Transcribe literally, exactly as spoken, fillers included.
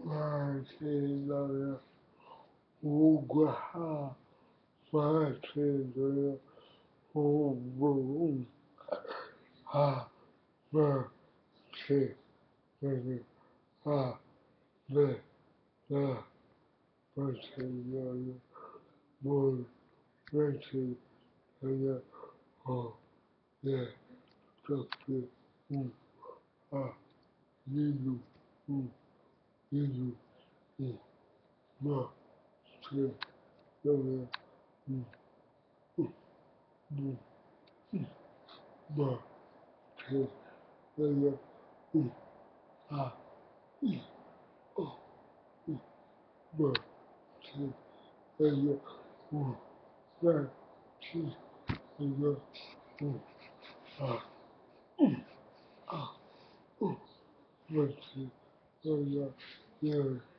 Marcelo, Uguá, Marcelo, Ugu, A, Marcelo, A, B, A, Marcelo, Bol, Marcelo, O, E, Café, U, A, Lilu, U, Lilu, I, Ma, C, W, U, U, U, Ma, C, W, U, A, I, O, U, Ma, C, W, U, Ma, C, W, U, A, A, U, Ma, C, W, U,